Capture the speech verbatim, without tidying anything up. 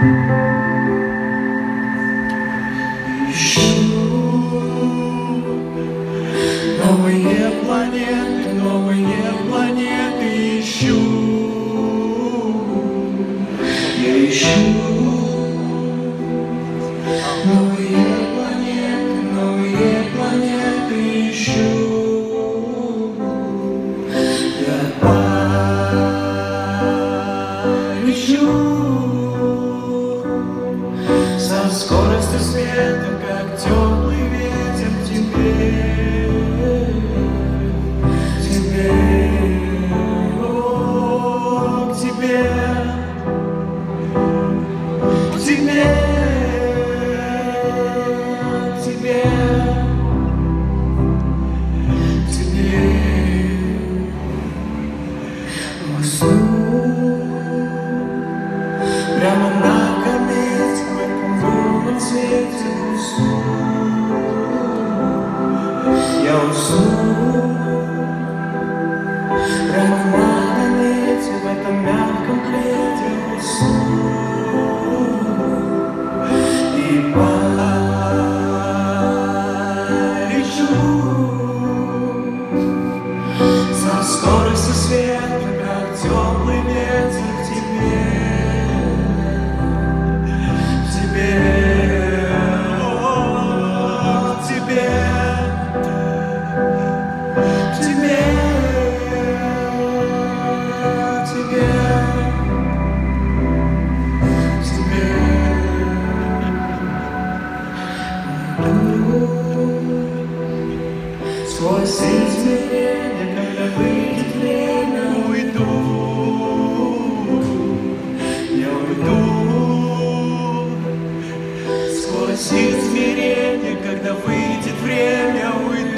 Новые планеты, новые планеты ищу. Я ищу новые планеты, новые планеты ищу. Я полечу со скоростью света, как теплый ветер к тебе. Прямо на комете, в этом лунном свете усну. Я усну. Прямо на комете, в этом мягком пледе усну. И полечу со скоростью света, как теплый ветер к тебе. Сквозь измерения, когда выйдет время, уйду. Я уйду. Сквозь измерения, когда выйдет время, уйду.